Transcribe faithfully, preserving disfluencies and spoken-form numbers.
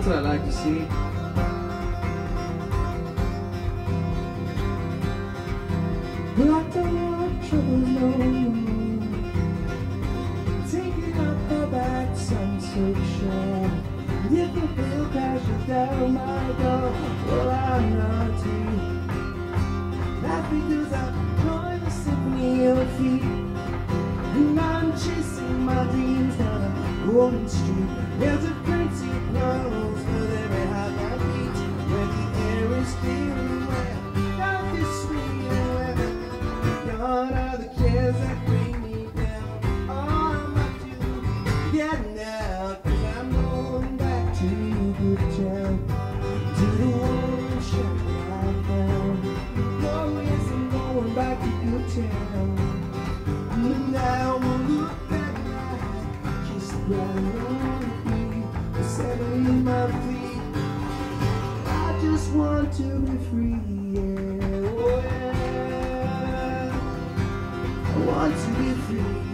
That's what I like to see. Well, I don't want trouble no more. Taking up the back, some so sure. If the bill crashes down my door, well, I'm not too. That's because I'm joined the symphony of feet. And I'm chasing my dreams down a golden street. There's a currency close for every heart I beat. Where the air is clear and where life is sweet and where gone are the cares that bring me down. All I'm up to getting out, 'cause I'm going back to Goodtown, to the one shop I found. Oh yes, I'm going back to Goodtown. And now we'll look back now, kiss the ground on the feet, the seven in my feet. I just want to be free, yeah, oh yeah. I want to be free.